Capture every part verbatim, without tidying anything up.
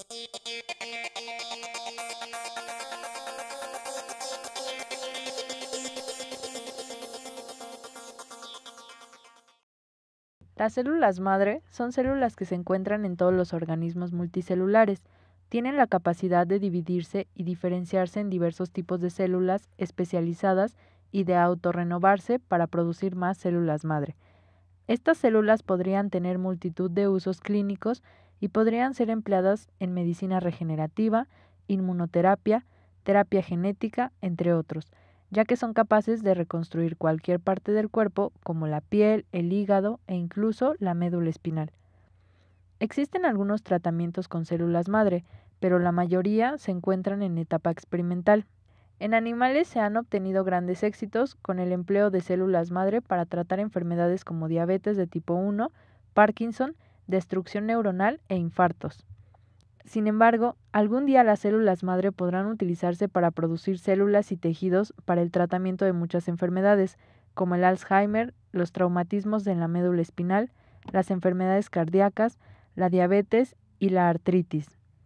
Las células madre son células que se encuentran en todos los organismos multicelulares. Tienen la capacidad de dividirse y diferenciarse en diversos tipos de células especializadas y de autorrenovarse para producir más células madre. Estas células podrían tener multitud de usos clínicos y podrían ser empleadas en medicina regenerativa, inmunoterapia, terapia genética, entre otros, ya que son capaces de reconstruir cualquier parte del cuerpo, como la piel, el hígado e incluso la médula espinal. Existen algunos tratamientos con células madre, pero la mayoría se encuentran en etapa experimental. En animales se han obtenido grandes éxitos con el empleo de células madre para tratar enfermedades como diabetes de tipo uno, Parkinson, destrucción neuronal e infartos. Sin embargo, algún día las células madre podrán utilizarse para producir células y tejidos para el tratamiento de muchas enfermedades, como el Alzheimer, los traumatismos en la médula espinal, las enfermedades cardíacas, la diabetes y la artritis.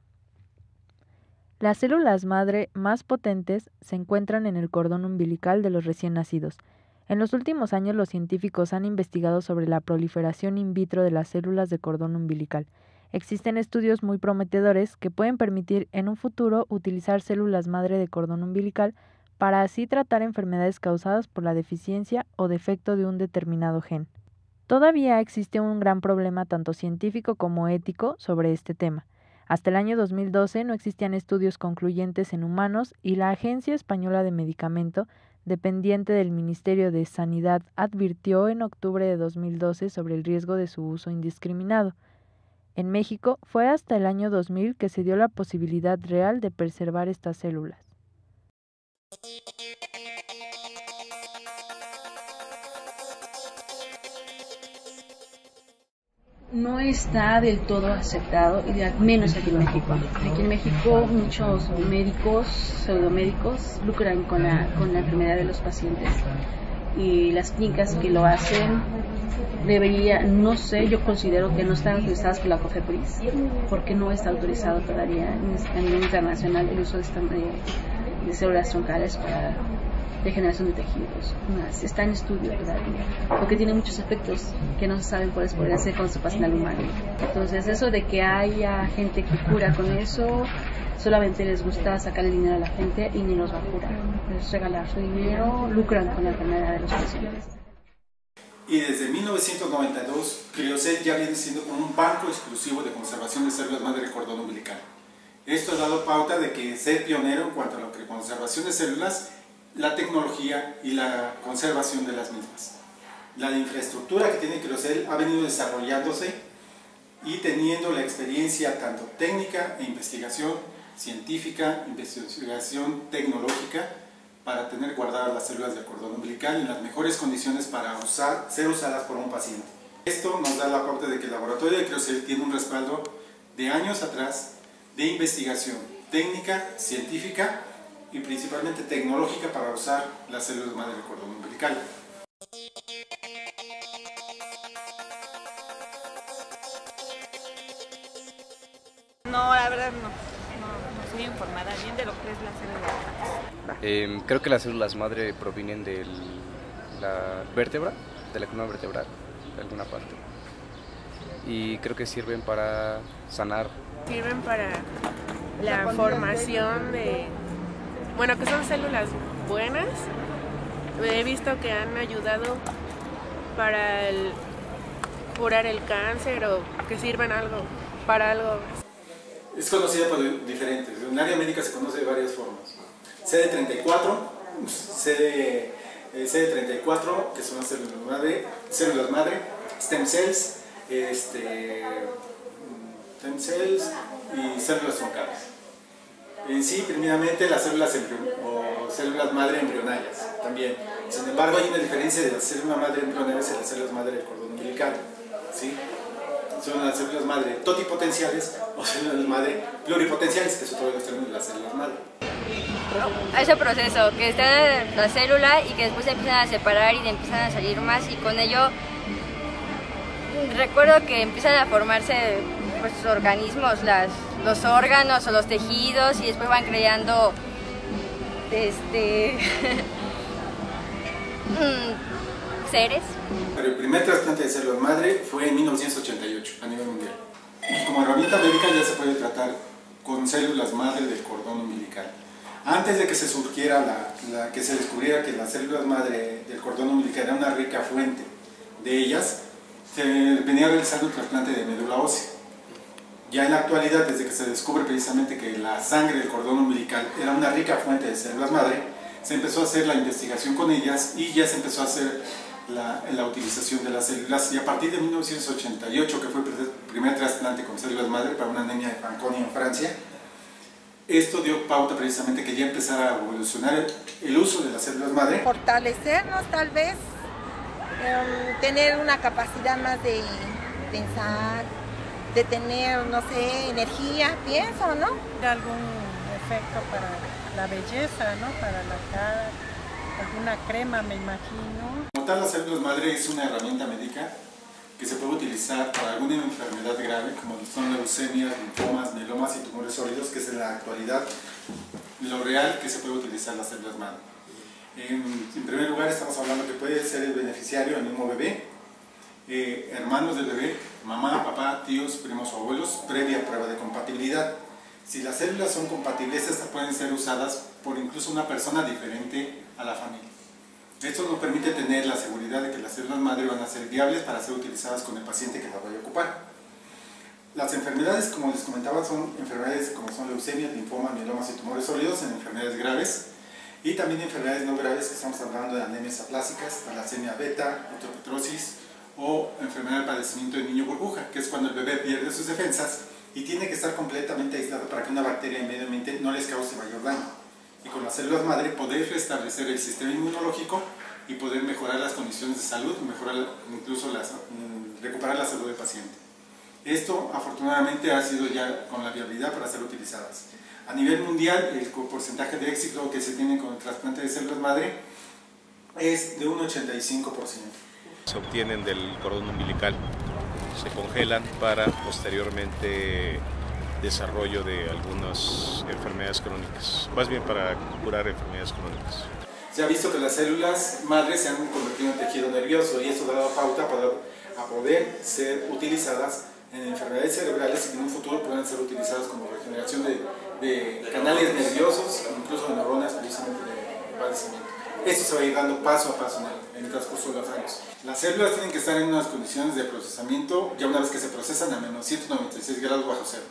Las células madre más potentes se encuentran en el cordón umbilical de los recién nacidos. En los últimos años los científicos han investigado sobre la proliferación in vitro de las células de cordón umbilical. Existen estudios muy prometedores que pueden permitir en un futuro utilizar células madre de cordón umbilical para así tratar enfermedades causadas por la deficiencia o defecto de un determinado gen. Todavía existe un gran problema tanto científico como ético sobre este tema. Hasta el año dos mil doce no existían estudios concluyentes en humanos y la Agencia Española de Medicamento, dependiente del Ministerio de Sanidad, advirtió en octubre de dos mil doce sobre el riesgo de su uso indiscriminado. En México fue hasta el año dos mil que se dio la posibilidad real de preservar estas células. No está del todo aceptado, y al menos aquí en México. Aquí en México muchos médicos, pseudomédicos, lucran con la, con la enfermedad de los pacientes. Y las clínicas que lo hacen debería, no sé, yo considero que no están autorizadas por la COFEPRIS, porque no está autorizado todavía a nivel internacional el uso de, esta, de, de células troncales para degeneración de tejidos. Está en estudio todavía, porque tiene muchos efectos que no se saben cuáles podrían ser cuando se pasan al humano. Entonces, eso de que haya gente que cura con eso, solamente les gusta sacar el dinero a la gente y ni los va a curar. Es regalar su dinero, lucran con la enfermedad de los pacientes. Y desde mil novecientos noventa y dos, Criocell ya viene siendo como un banco exclusivo de conservación de células madre de cordón umbilical. Esto ha dado pauta de que ser pionero en cuanto a la conservación de células, la tecnología y la conservación de las mismas. La infraestructura que tiene Criocell ha venido desarrollándose y teniendo la experiencia tanto técnica e investigación científica, investigación tecnológica para tener guardadas las células del cordón umbilical en las mejores condiciones para usar, ser usadas por un paciente. Esto nos da la pauta de que el laboratorio de Criocell tiene un respaldo de años atrás de investigación técnica, científica y principalmente tecnológica para usar las células madre del cordón umbilical. No, la verdad no, no, no estoy informada bien de lo que es la célula madre. Eh, creo que las células madre provienen de la vértebra, de la columna vertebral, de alguna parte. Y creo que sirven para sanar. Sirven para la formación de... Bueno, que son células buenas. He visto que han ayudado para el, curar el cáncer o que sirven algo, para algo. Es conocida por diferentes. En el área médica se conoce de varias formas. C D treinta y cuatro, C D treinta y cuatro, que son las células madre, células madre, stem cells, este, stem cells y células troncales. En sí, primeramente, las células o células madre embrionarias también. Sin embargo, hay una diferencia de las células madre embrionarias y las células madre del cordón umbilical, ¿sí? Son las células madre totipotenciales o células madre pluripotenciales, que es otro de los términos de las células madre. Ese proceso, que está en la célula y que después se empiezan a separar y empiezan a salir más, y con ello recuerdo que empiezan a formarse pues, organismos, las, los órganos o los tejidos, y después van creando este seres. Pero el primer trasplante de células madre fue en mil novecientos ochenta y ocho a nivel mundial. Y como herramienta médica ya se puede tratar con células madre del cordón umbilical. Antes de que se surgiera, la, la, que se descubriera que las células madre del cordón umbilical era una rica fuente de ellas, se venía realizando el trasplante de médula ósea. Ya en la actualidad, desde que se descubre precisamente que la sangre del cordón umbilical era una rica fuente de células madre, se empezó a hacer la investigación con ellas y ya se empezó a hacer la, la utilización de las células. Y a partir de mil novecientos ochenta y ocho, que fue el primer trasplante con células madre para una anemia de Fanconi en Francia, esto dio pauta precisamente que ya empezara a evolucionar el, el uso de las células madre. Fortalecernos tal vez, eh, tener una capacidad más de pensar, de tener, no sé, energía, pienso, ¿no? Algún efecto para la belleza, ¿no? Para la cara, alguna crema, me imagino. Como tal, las células madre es una herramienta médica que se puede utilizar para alguna enfermedad grave, como son leucemias, linfomas, mielomas y tumores sólidos, que es en la actualidad lo real que se puede utilizar las células madre. En, en primer lugar, estamos hablando que puede ser el beneficiario, el mismo bebé, eh, hermanos del bebé, mamá, papá, tíos, primos o abuelos, previa prueba de compatibilidad. Si las células son compatibles, estas pueden ser usadas por incluso una persona diferente a la familia. Esto nos permite tener la seguridad de que las células madre van a ser viables para ser utilizadas con el paciente que las vaya a ocupar. Las enfermedades, como les comentaba, son enfermedades como son leucemias, linfomas, mielomas y tumores sólidos, en enfermedades graves, y también enfermedades no graves, que estamos hablando de anemias aplásicas, talasemia beta, otopetrosis o enfermedad del padecimiento del niño burbuja, que es cuando el bebé pierde sus defensas y tiene que estar completamente aislado para que una bacteria en medio ambiente no les cause mayor daño. Y con las células madre poder restablecer el sistema inmunológico y poder mejorar las condiciones de salud, mejorar incluso las, recuperar la salud del paciente. Esto afortunadamente ha sido ya con la viabilidad para ser utilizadas. A nivel mundial, el porcentaje de éxito que se tiene con el trasplante de células madre es de un ochenta y cinco por ciento. Se obtienen del cordón umbilical, se congelan para posteriormente desarrollo de algunas enfermedades crónicas, más bien para curar enfermedades crónicas. Se ha visto que las células madres se han convertido en tejido nervioso y esto ha dado pauta para, a poder ser utilizadas en enfermedades cerebrales y que en un futuro puedan ser utilizadas como regeneración de, de canales nerviosos, incluso de neuronas precisamente de padecimiento. Esto se va a ir dando paso a paso en el, en el transcurso de los años. Las células tienen que estar en unas condiciones de procesamiento, ya una vez que se procesan a menos ciento noventa y seis grados bajo cero.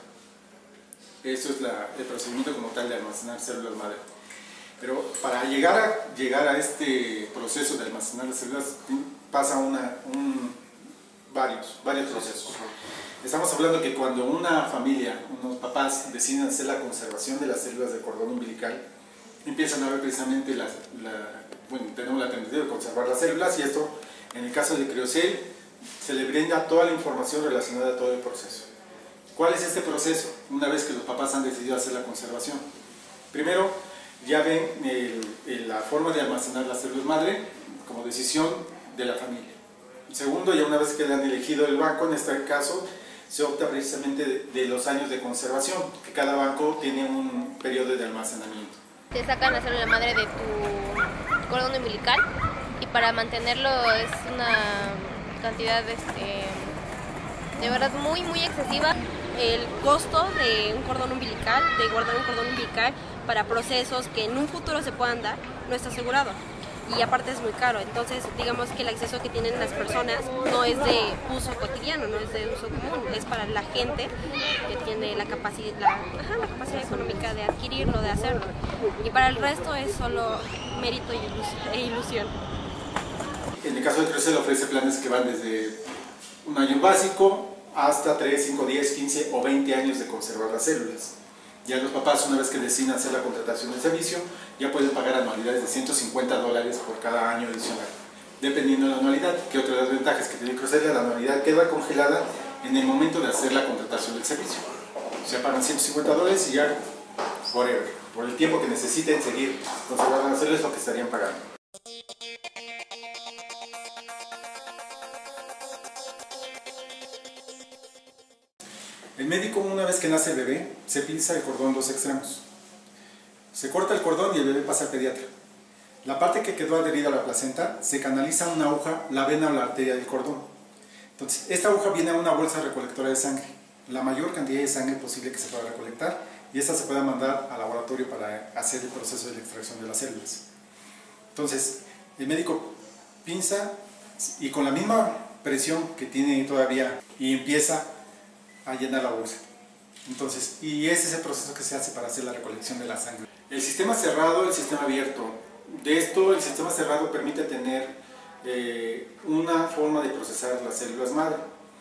Eso es la, el procedimiento como tal de almacenar células madre. Pero para llegar a, llegar a este proceso de almacenar las células pasa una, un, varios, varios procesos. Estamos hablando que cuando una familia, unos papás deciden hacer la conservación de las células del cordón umbilical, empiezan a ver precisamente la, la, bueno, tenemos la tendencia de conservar las células y esto, en el caso de Criocel, se le brinda toda la información relacionada a todo el proceso. ¿Cuál es este proceso? Una vez que los papás han decidido hacer la conservación. Primero, ya ven el, el, la forma de almacenar las células madre como decisión de la familia. Segundo, ya una vez que le han elegido el banco, en este caso, se opta precisamente de, de los años de conservación, que cada banco tiene un periodo de almacenamiento. Te sacan la célula madre de tu cordón umbilical y para mantenerlo es una cantidad este, de verdad muy muy excesiva. El costo de un cordón umbilical, de guardar un cordón umbilical para procesos que en un futuro se puedan dar, no está asegurado. Y aparte es muy caro, entonces digamos que el acceso que tienen las personas no es de uso cotidiano, no es de uso común, es para la gente que tiene la capacidad, la, ajá, la capacidad económica de adquirirlo, de hacerlo. Y para el resto es solo mérito e ilusión. En el caso de Criocel ofrece planes que van desde un año básico hasta tres, cinco, diez, quince o veinte años de conservar las células. Ya los papás, una vez que deciden hacer la contratación del servicio, ya pueden pagar anualidades de ciento cincuenta dólares por cada año adicional, dependiendo de la anualidad. Que otra de las ventajas que tiene Criocel, la anualidad queda congelada en el momento de hacer la contratación del servicio. O sea, pagan ciento cincuenta dólares y ya, forever, por el tiempo que necesiten seguir conservando las células, lo que estarían pagando. El médico, una vez que nace el bebé, se pinza el cordón en dos extremos. Se corta el cordón y el bebé pasa al pediatra. La parte que quedó adherida a la placenta se canaliza a una aguja, la vena o la arteria del cordón. Entonces, esta aguja viene a una bolsa recolectora de sangre, la mayor cantidad de sangre posible que se pueda recolectar, y esta se puede mandar al laboratorio para hacer el proceso de la extracción de las células. Entonces, el médico pinza y con la misma presión que tiene todavía y empieza a llenar la bolsa. Entonces, y ese es el proceso que se hace para hacer la recolección de la sangre. El sistema cerrado, el sistema abierto. De esto, el sistema cerrado permite tener eh, una forma de procesar las células madre.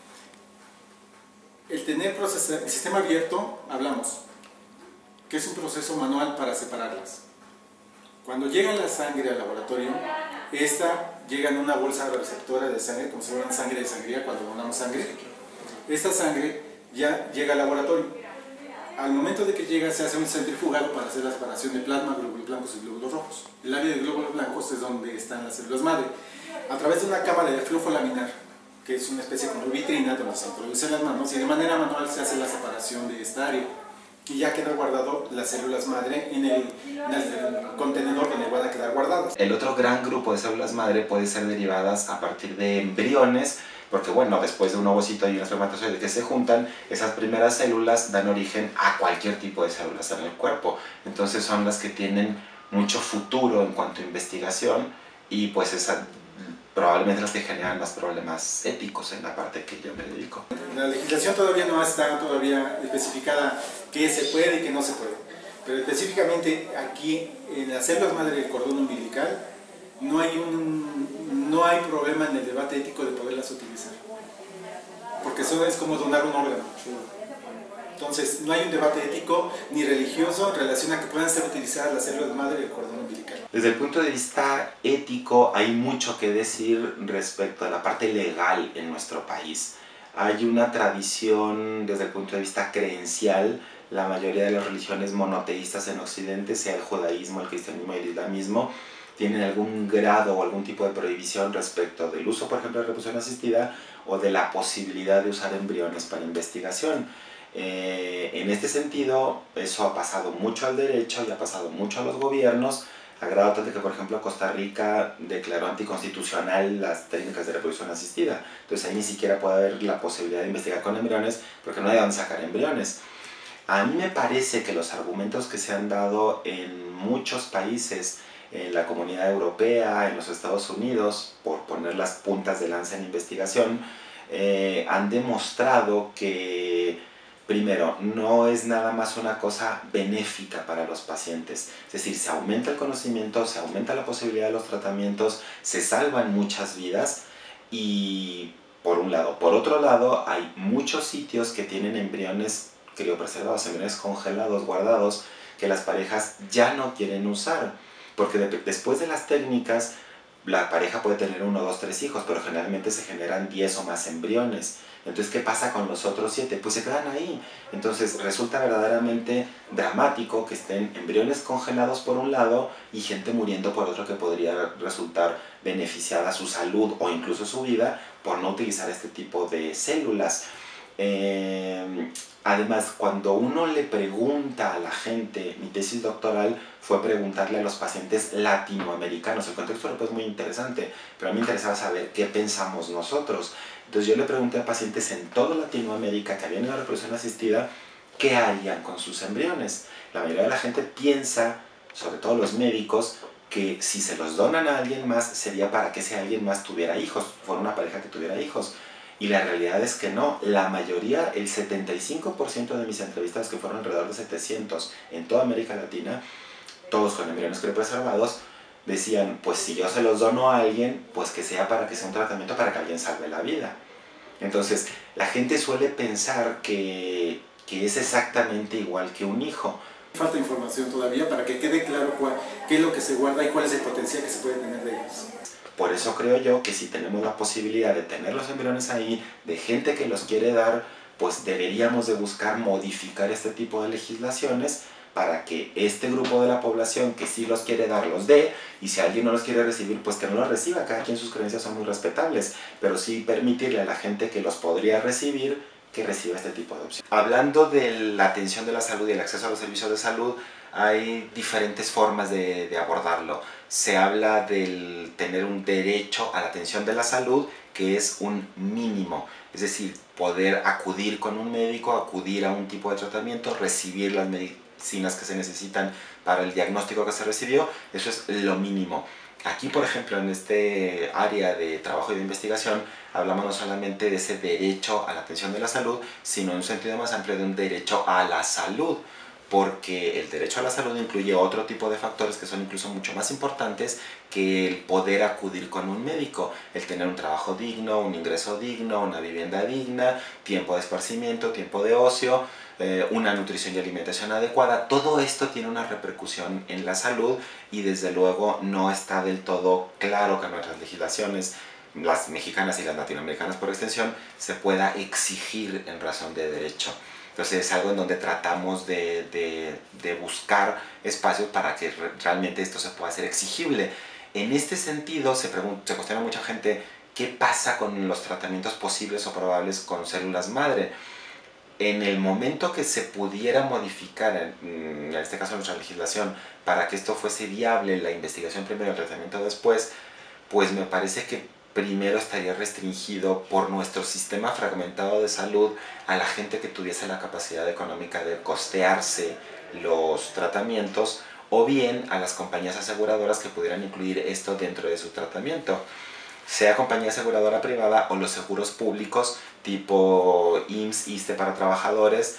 El tener procesar, el sistema abierto, hablamos, que es un proceso manual para separarlas. Cuando llega la sangre al laboratorio, esta llega en una bolsa receptora de sangre, como si fuera sangre de sangría cuando donamos sangre. Esta sangre ya llega al laboratorio. Al momento de que llega se hace un centrifugado para hacer la separación de plasma, glóbulos blancos y glóbulos rojos. El área de glóbulos blancos es donde están las células madre. A través de una cámara de flujo laminar, que es una especie como vitrina donde se introducen las manos y de manera manual se hace la separación de esta área. Y ya queda guardado las células madre en el, en el contenedor donde van a quedar guardadas. El otro gran grupo de células madre puede ser derivadas a partir de embriones, porque bueno, después de un ovocito y un espermatozoide que se juntan, esas primeras células dan origen a cualquier tipo de células en el cuerpo. Entonces son las que tienen mucho futuro en cuanto a investigación y pues esas probablemente las que generan más problemas éticos en la parte que yo me dedico. La legislación todavía no está todavía especificada qué se puede y qué no se puede. Pero específicamente aquí en las células madre del cordón umbilical no hay un no hay problema en el debate ético de poderlas utilizar, porque eso es como donar un órgano. Entonces no hay un debate ético ni religioso en relación a que puedan ser utilizadas las células madre del cordón umbilical. Desde el punto de vista ético hay mucho que decir respecto a la parte legal en nuestro país. Hay una tradición desde el punto de vista creencial. La mayoría de las religiones monoteístas en Occidente, sea el judaísmo, el cristianismo y el islamismo, tienen algún grado o algún tipo de prohibición respecto del uso, por ejemplo, de reproducción asistida o de la posibilidad de usar embriones para investigación. Eh, en este sentido, eso ha pasado mucho al derecho y ha pasado mucho a los gobiernos, a grado tal de que, por ejemplo, Costa Rica declaró anticonstitucional las técnicas de reproducción asistida. Entonces ahí ni siquiera puede haber la posibilidad de investigar con embriones porque no hay de dónde sacar embriones. A mí me parece que los argumentos que se han dado en muchos países, en la Comunidad Europea, en los Estados Unidos, por poner las puntas de lanza en investigación, eh, han demostrado que, primero, no es nada más una cosa benéfica para los pacientes. Es decir, se aumenta el conocimiento, se aumenta la posibilidad de los tratamientos, se salvan muchas vidas y, por un lado. Por otro lado, hay muchos sitios que tienen embriones criopreservados, embriones congelados, guardados, que las parejas ya no quieren usar. Porque de, después de las técnicas, la pareja puede tener uno, dos, tres hijos, pero generalmente se generan diez o más embriones. Entonces, ¿qué pasa con los otros siete? Pues se quedan ahí. Entonces, resulta verdaderamente dramático que estén embriones congelados por un lado y gente muriendo por otro que podría resultar beneficiada su salud o incluso su vida por no utilizar este tipo de células. Eh, además, cuando uno le pregunta a la gente, mi tesis doctoral fue preguntarle a los pacientes latinoamericanos. El contexto europeo es muy interesante, pero a mí me interesaba saber qué pensamos nosotros. Entonces yo le pregunté a pacientes en toda Latinoamérica que habían una reproducción asistida, ¿qué harían con sus embriones? La mayoría de la gente piensa, sobre todo los médicos, que si se los donan a alguien más sería para que ese alguien más tuviera hijos, fuera una pareja que tuviera hijos. Y la realidad es que no, la mayoría, el setenta y cinco por ciento de mis entrevistados, que fueron alrededor de setecientos en toda América Latina, todos con embriones criopreservados, decían, pues si yo se los dono a alguien, pues que sea para que sea un tratamiento para que alguien salve la vida. Entonces, la gente suele pensar que, que es exactamente igual que un hijo. Falta información todavía para que quede claro cuál, qué es lo que se guarda y cuál es el potencial que se puede tener de ellos. Por eso creo yo que si tenemos la posibilidad de tener los embriones ahí, de gente que los quiere dar, pues deberíamos de buscar modificar este tipo de legislaciones para que este grupo de la población que sí los quiere dar los dé, y si alguien no los quiere recibir, pues que no los reciba. Cada quien sus creencias son muy respetables, pero sí permitirle a la gente que los podría recibir que reciba este tipo de opción. Hablando de la atención de la salud y el acceso a los servicios de salud, hay diferentes formas de, de abordarlo. Se habla del tener un derecho a la atención de la salud, que es un mínimo, es decir, poder acudir con un médico, acudir a un tipo de tratamiento, recibir las medicinas que se necesitan para el diagnóstico que se recibió, eso es lo mínimo. Aquí, por ejemplo, en este área de trabajo y de investigación, hablamos no solamente de ese derecho a la atención de la salud, sino en un sentido más amplio de un derecho a la salud, porque el derecho a la salud incluye otro tipo de factores que son incluso mucho más importantes que el poder acudir con un médico, el tener un trabajo digno, un ingreso digno, una vivienda digna, tiempo de esparcimiento, tiempo de ocio, eh, una nutrición y alimentación adecuada. Todo esto tiene una repercusión en la salud y desde luego no está del todo claro que nuestras legislaciones, las mexicanas y las latinoamericanas por extensión, se pueda exigir en razón de derecho. Entonces es algo en donde tratamos de, de, de buscar espacios para que re realmente esto se pueda hacer exigible. En este sentido se, se cuestiona mucha gente qué pasa con los tratamientos posibles o probables con células madre. En el momento que se pudiera modificar, en, en este caso nuestra legislación, para que esto fuese viable, la investigación primero y el tratamiento después, pues me parece que primero estaría restringido por nuestro sistema fragmentado de salud a la gente que tuviese la capacidad económica de costearse los tratamientos, o bien a las compañías aseguradoras que pudieran incluir esto dentro de su tratamiento, sea compañía aseguradora privada o los seguros públicos tipo I M S S, ISSSTE para trabajadores.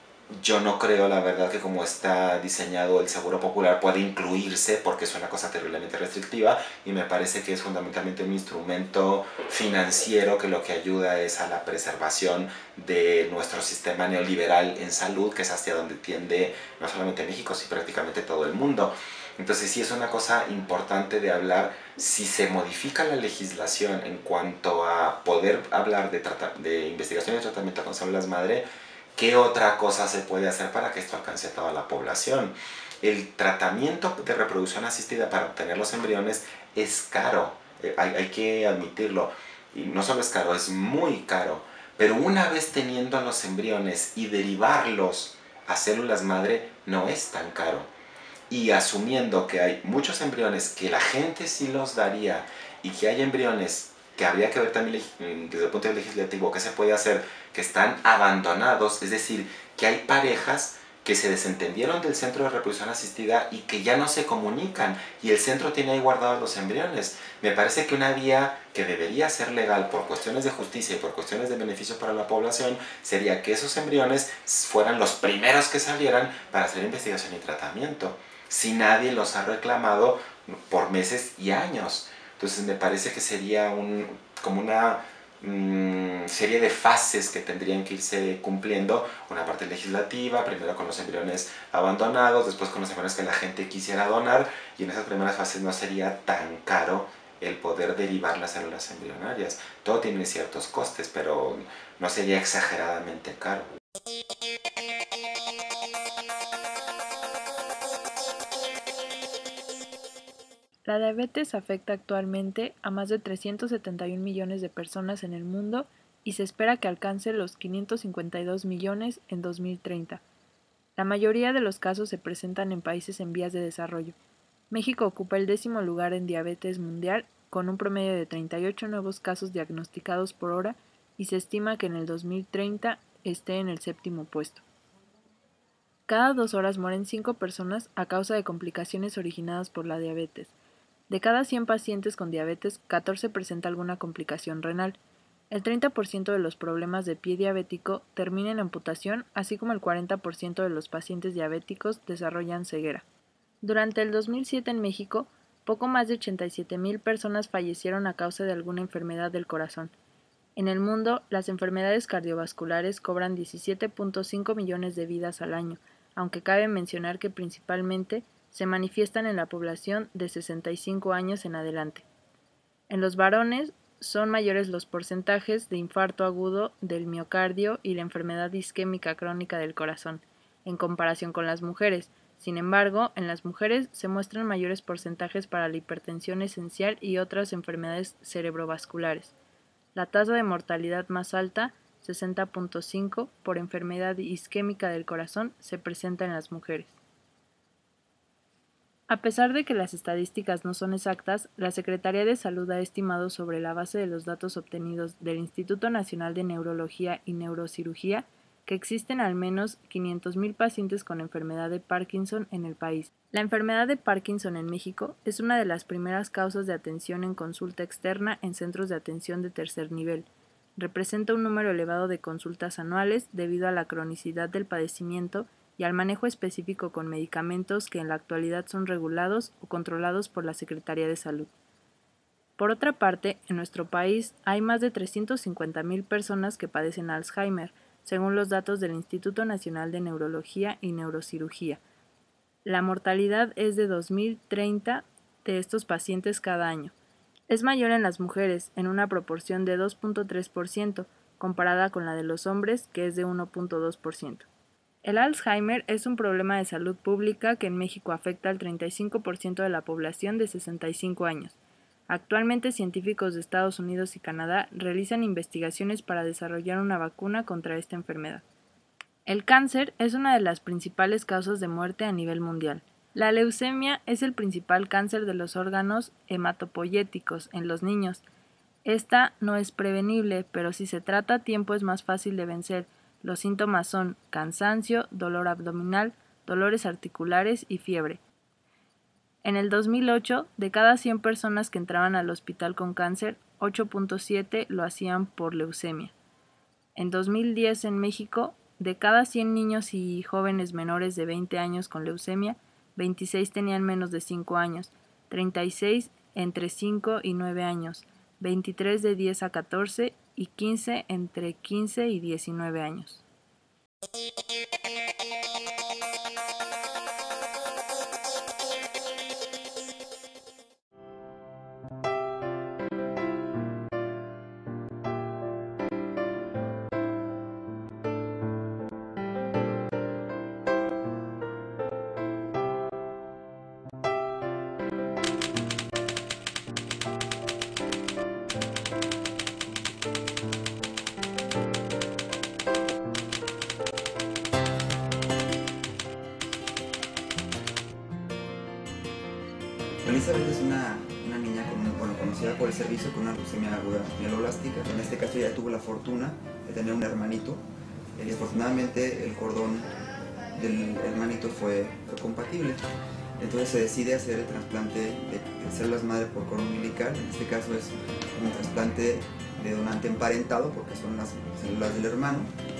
Yo no creo, la verdad, que como está diseñado el seguro popular puede incluirse, porque es una cosa terriblemente restrictiva y me parece que es fundamentalmente un instrumento financiero que lo que ayuda es a la preservación de nuestro sistema neoliberal en salud, que es hacia donde tiende no solamente México, sino prácticamente todo el mundo. Entonces sí es una cosa importante de hablar. Si se modifica la legislación en cuanto a poder hablar de, de investigación y tratamiento con células madre, ¿qué otra cosa se puede hacer para que esto alcance a toda la población? El tratamiento de reproducción asistida para obtener los embriones es caro, eh, hay, hay que admitirlo. Y no solo es caro, es muy caro. Pero una vez teniendo los embriones y derivarlos a células madre, no es tan caro. Y asumiendo que hay muchos embriones que la gente sí los daría y que hay embriones que habría que ver también desde el punto de vista legislativo qué se puede hacer, que están abandonados, es decir, que hay parejas que se desentendieron del centro de reproducción asistida y que ya no se comunican y el centro tiene ahí guardados los embriones. Me parece que una vía que debería ser legal por cuestiones de justicia y por cuestiones de beneficio para la población sería que esos embriones fueran los primeros que salieran para hacer investigación y tratamiento, si nadie los ha reclamado por meses y años. Entonces me parece que sería un, como una mmm, serie de fases que tendrían que irse cumpliendo. Una parte legislativa, primero con los embriones abandonados, después con los embriones que la gente quisiera donar, y en esas primeras fases no sería tan caro el poder derivar las células embrionarias. Todo tiene ciertos costes, pero no sería exageradamente caro. La diabetes afecta actualmente a más de trescientos setenta y un millones de personas en el mundo y se espera que alcance los quinientos cincuenta y dos millones en dos mil treinta. La mayoría de los casos se presentan en países en vías de desarrollo. México ocupa el décimo lugar en diabetes mundial con un promedio de treinta y ocho nuevos casos diagnosticados por hora y se estima que en el dos mil treinta esté en el séptimo puesto. Cada dos horas mueren cinco personas a causa de complicaciones originadas por la diabetes. De cada cien pacientes con diabetes, catorce presenta alguna complicación renal. El treinta por ciento de los problemas de pie diabético termina en amputación, así como el cuarenta por ciento de los pacientes diabéticos desarrollan ceguera. Durante el dos mil siete en México, poco más de ochenta y siete mil personas fallecieron a causa de alguna enfermedad del corazón. En el mundo, las enfermedades cardiovasculares cobran diecisiete punto cinco millones de vidas al año, aunque cabe mencionar que principalmente se manifiestan en la población de sesenta y cinco años en adelante. En los varones son mayores los porcentajes de infarto agudo del miocardio y la enfermedad isquémica crónica del corazón, en comparación con las mujeres. Sin embargo, en las mujeres se muestran mayores porcentajes para la hipertensión esencial y otras enfermedades cerebrovasculares. La tasa de mortalidad más alta sesenta punto cinco, por enfermedad isquémica del corazón se presenta en las mujeres. A pesar de que las estadísticas no son exactas, la Secretaría de Salud ha estimado sobre la base de los datos obtenidos del Instituto Nacional de Neurología y Neurocirugía que existen al menos quinientos mil pacientes con enfermedad de Parkinson en el país. La enfermedad de Parkinson en México es una de las primeras causas de atención en consulta externa en centros de atención de tercer nivel. Representa un número elevado de consultas anuales debido a la cronicidad del padecimiento y al manejo específico con medicamentos que en la actualidad son regulados o controlados por la Secretaría de Salud. Por otra parte, en nuestro país hay más de trescientas cincuenta mil personas que padecen Alzheimer, según los datos del Instituto Nacional de Neurología y Neurocirugía. La mortalidad es de dos mil treinta de estos pacientes cada año. Es mayor en las mujeres, en una proporción de dos punto tres por ciento, comparada con la de los hombres, que es de uno punto dos por ciento. El Alzheimer es un problema de salud pública que en México afecta al treinta y cinco por ciento de la población de sesenta y cinco años. Actualmente, científicos de Estados Unidos y Canadá realizan investigaciones para desarrollar una vacuna contra esta enfermedad. El cáncer es una de las principales causas de muerte a nivel mundial. La leucemia es el principal cáncer de los órganos hematopoyéticos en los niños. Esta no es prevenible, pero si se trata a tiempo es más fácil de vencer. Los síntomas son cansancio, dolor abdominal, dolores articulares y fiebre. En el dos mil ocho, de cada cien personas que entraban al hospital con cáncer, ocho punto siete lo hacían por leucemia. En dos mil diez, en México, de cada cien niños y jóvenes menores de veinte años con leucemia, veintiséis tenían menos de cinco años, treinta y seis entre cinco y nueve años, veintitrés de diez a catorce y quince entre quince y diecinueve años. Elizabeth es una, una niña con, bueno, conocida por el servicio con una leucemia aguda mieloblástica. En este caso ella tuvo la fortuna de tener un hermanito y afortunadamente el cordón del hermanito fue, fue compatible. Entonces se decide hacer el trasplante de, de células madre por cordón umbilical. En este caso es un trasplante de donante emparentado porque son las células del hermano,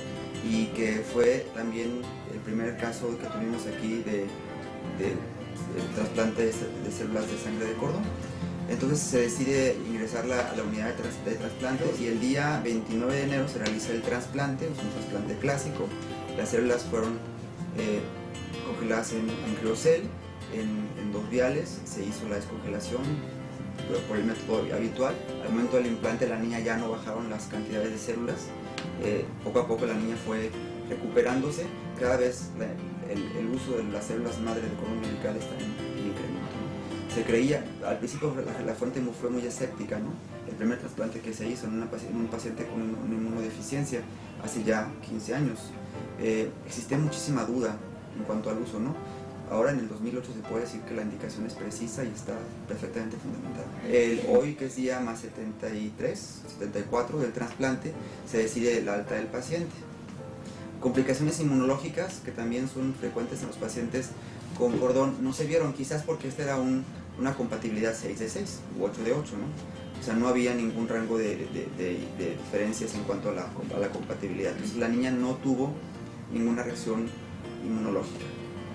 y que fue también el primer caso que tuvimos aquí de, de el trasplante de células de sangre de cordón. Entonces se decide ingresarla a la unidad de, tras, de trasplantes y el día veintinueve de enero se realiza el trasplante, es un trasplante clásico. Las células fueron eh, congeladas en, en criocel, en, en dos viales, se hizo la descongelación por el método habitual. Al momento del implante la niña ya no bajaron las cantidades de células, eh, poco a poco la niña fue recuperándose, cada vez la, el, el uso de las células madre de cordón umbilical está en, en incremento, ¿no? Se creía, al principio la, la fuente fue muy escéptica, ¿no? El primer trasplante que se hizo en, una, en un paciente con una inmunodeficiencia hace ya quince años, eh, existía muchísima duda en cuanto al uso, ¿no? Ahora en el dos mil ocho se puede decir que la indicación es precisa y está perfectamente fundamentada. El, hoy, que es día más setenta y tres, setenta y cuatro del trasplante, se decide el alta del paciente. Complicaciones inmunológicas que también son frecuentes en los pacientes con cordón no se vieron, quizás porque esta era un, una compatibilidad seis de seis u ocho de ocho, ¿no? O sea, no había ningún rango de, de, de, de diferencias en cuanto a la, a la compatibilidad. Entonces la niña no tuvo ninguna reacción inmunológica.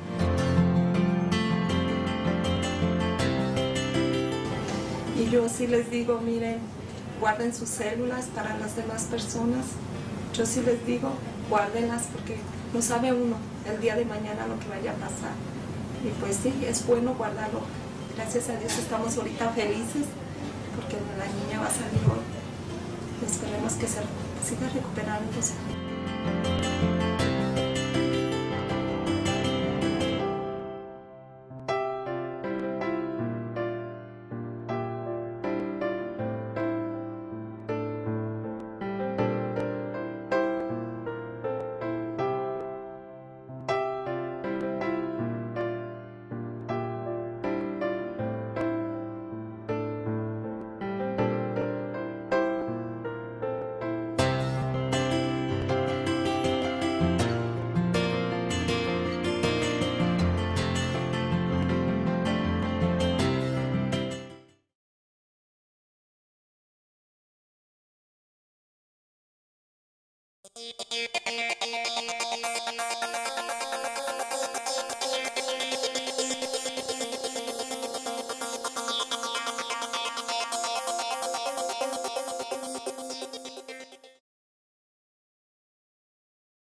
Y yo sí les digo, miren, guarden sus células para las demás personas. Yo sí les digo, guárdenlas porque no sabe uno el día de mañana lo que vaya a pasar. Y pues sí, es bueno guardarlo. Gracias a Dios estamos ahorita felices porque la niña va a salir hoy. Y esperemos que se siga recuperándose. Thank you.